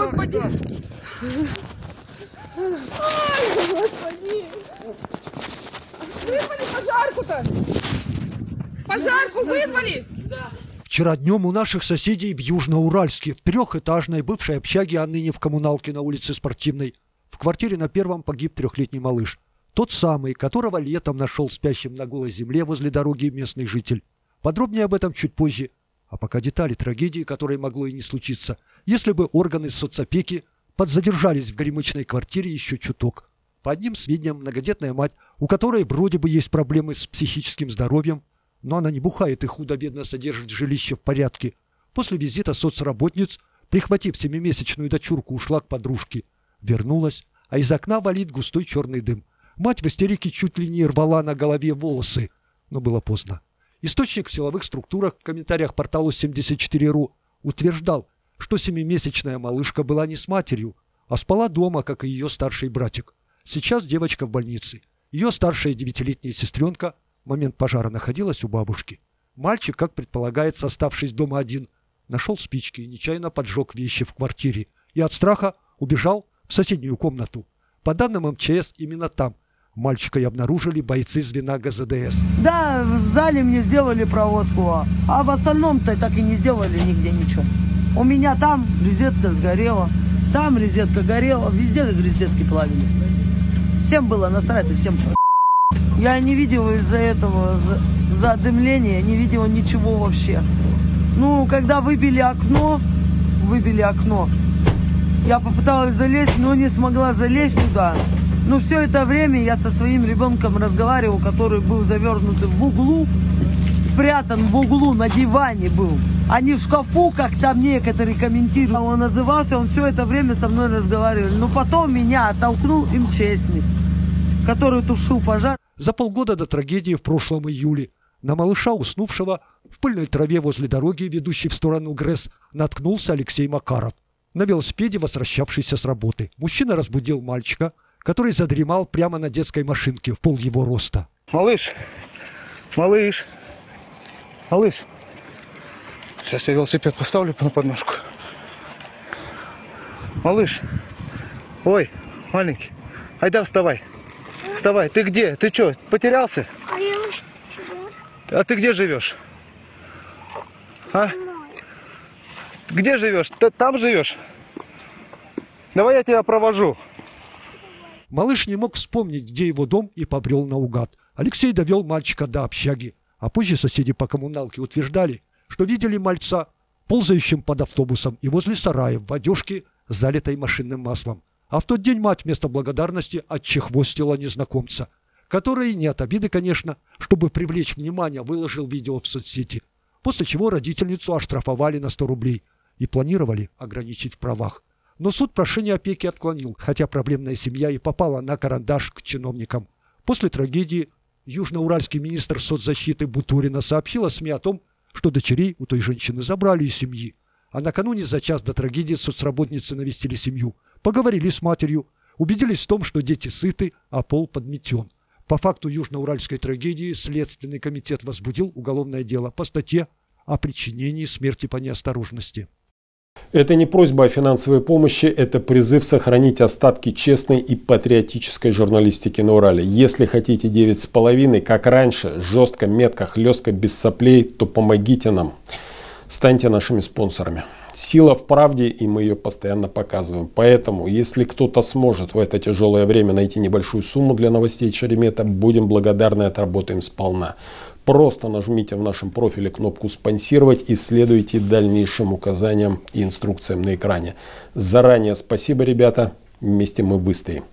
Господи! Ай, Господи! Вызвали пожарку-то! Пожарку вызвали! Вчера днем у наших соседей в Южноуральске, в трехэтажной бывшей общаге, а ныне в коммуналке на улице Спортивной, в квартире на первом погиб 3-летний малыш. Тот самый, которого летом нашел спящим на голой земле возле дороги местный житель. Подробнее об этом чуть позже. А пока детали трагедии, которой могло и не случиться, если бы органы соцопеки подзадержались в горемычной квартире еще чуток. По одним сведениям, многодетная мать, у которой вроде бы есть проблемы с психическим здоровьем, но она не бухает и худо-бедно содержит жилище в порядке. После визита соцработниц, прихватив 7-месячную дочурку, ушла к подружке. Вернулась, а из окна валит густой черный дым. Мать в истерике чуть ли не рвала на голове волосы, но было поздно. Источник в силовых структурах в комментариях порталу 74.ru утверждал, что 7-месячная малышка была не с матерью, а спала дома, как и ее старший братик. Сейчас девочка в больнице. Ее старшая 9-летняя сестренка в момент пожара находилась у бабушки. Мальчик, как предполагается, оставшись дома один, нашел спички и нечаянно поджег вещи в квартире и от страха убежал в соседнюю комнату. По данным МЧС, именно там мальчика и обнаружили бойцы звена ГЗДС. Да, в зале мне сделали проводку, а в остальном-то так и не сделали нигде ничего. У меня там розетка сгорела, там розетка горела, везде розетки плавились. Всем было насрать и всем. Я не видела из-за этого задымления, не видела ничего вообще. Ну, когда выбили окно, я попыталась залезть, но не смогла залезть туда. Но все это время я со своим ребенком разговаривал, который был завернут в углу, спрятан в углу на диване был, а не в шкафу, как там некоторые комментируют. Он отзывался, он все это время со мной разговаривал. Но потом меня оттолкнул МЧСник, который тушил пожар. За полгода до трагедии в прошлом июле на малыша, уснувшего в пыльной траве возле дороги, ведущей в сторону ГРЭС, наткнулся Алексей Макаров, на велосипеде возвращавшийся с работы. Мужчина разбудил мальчика, который задремал прямо на детской машинке в пол его роста. Малыш, малыш, малыш. Сейчас я велосипед поставлю на подножку. Малыш, ой, маленький, айда вставай. Вставай, ты где? Ты что, потерялся? А ты где живешь? А? Где живешь? Ты там живешь? Давай я тебя провожу. Малыш не мог вспомнить, где его дом, и побрел наугад. Алексей довел мальчика до общаги, а позже соседи по коммуналке утверждали, что видели мальца ползающим под автобусом и возле сарая в одежке, залитой машинным маслом. А в тот день мать вместо благодарности отчехвостила незнакомца, который, не от обиды, конечно, чтобы привлечь внимание, выложил видео в соцсети, после чего родительницу оштрафовали на 100 рублей и планировали ограничить в правах. Но суд прошение опеки отклонил, хотя проблемная семья и попала на карандаш к чиновникам. После трагедии южноуральский министр соцзащиты Бутурина сообщила СМИ о том, что дочерей у той женщины забрали из семьи. А накануне за час до трагедии соцработницы навестили семью, поговорили с матерью, убедились в том, что дети сыты, а пол подметен. По факту южноуральской трагедии Следственный комитет возбудил уголовное дело по статье о причинении смерти по неосторожности. Это не просьба о финансовой помощи, это призыв сохранить остатки честной и патриотической журналистики на Урале. Если хотите 9,5, как раньше, жестко, метко, хлестко, без соплей, то помогите нам. Станьте нашими спонсорами. Сила в правде, и мы ее постоянно показываем. Поэтому, если кто-то сможет в это тяжелое время найти небольшую сумму для новостей Шеремета, будем благодарны и отработаем сполна. Просто нажмите в нашем профиле кнопку «Спонсировать» и следуйте дальнейшим указаниям и инструкциям на экране. Заранее спасибо, ребята. Вместе мы выстоим.